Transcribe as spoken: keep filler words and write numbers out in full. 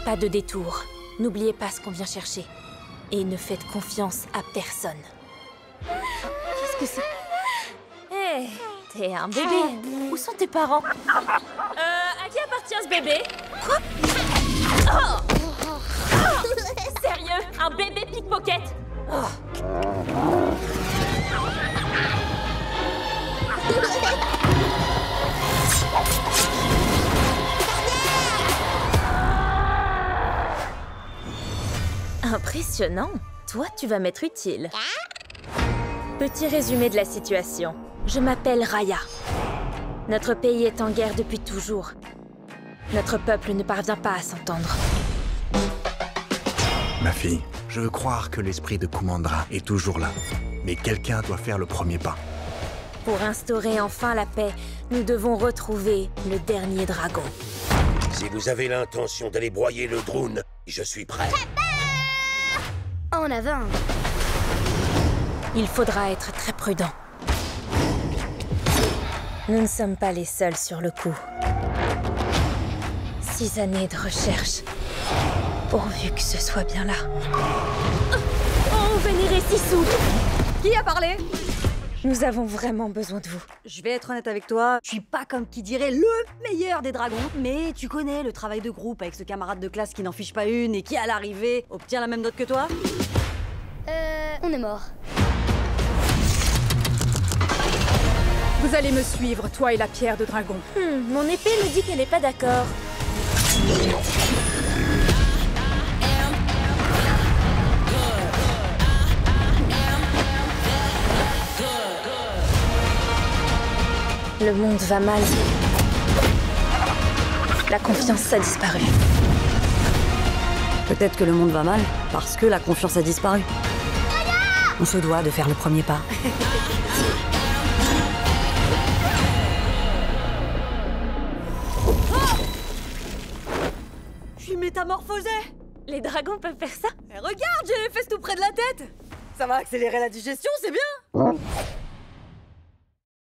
Pas de détour. N'oubliez pas ce qu'on vient chercher. Et ne faites confiance à personne. Qu'est-ce que c'est? Hé, hey, t'es un bébé. Où sont tes parents? Euh, à qui appartient ce bébé? Quoi? Oh, oh, sérieux? Un bébé pickpocket? Oh. Impressionnant. Toi, tu vas m'être utile. Petit résumé de la situation. Je m'appelle Raya. Notre pays est en guerre depuis toujours. Notre peuple ne parvient pas à s'entendre. Ma fille, je veux croire que l'esprit de Kumandra est toujours là. Mais quelqu'un doit faire le premier pas. Pour instaurer enfin la paix, nous devons retrouver le dernier dragon. Si vous avez l'intention d'aller broyer le drone, je suis prêt. En avant. Il faudra être très prudent. Nous ne sommes pas les seuls sur le coup. Six années de recherche. Pourvu que ce soit bien là. Oh, vénéré Sissou! Qui a parlé? Nous avons vraiment besoin de vous. Je vais être honnête avec toi, je suis pas comme qui dirait le meilleur des dragons, mais tu connais le travail de groupe avec ce camarade de classe qui n'en fiche pas une et qui, à l'arrivée, obtient la même note que toi. Euh... On est mort. Vous allez me suivre, toi et la pierre de dragon. Hmm, mon épée me dit qu'elle n'est pas d'accord. Le monde va mal. La confiance a disparu. Peut-être que le monde va mal, parce que la confiance a disparu. On se doit de faire le premier pas. Oh, je suis métamorphosée. Les dragons peuvent faire ça? Et regarde, j'ai les fesses tout près de la tête. Ça va accélérer la digestion, c'est bien.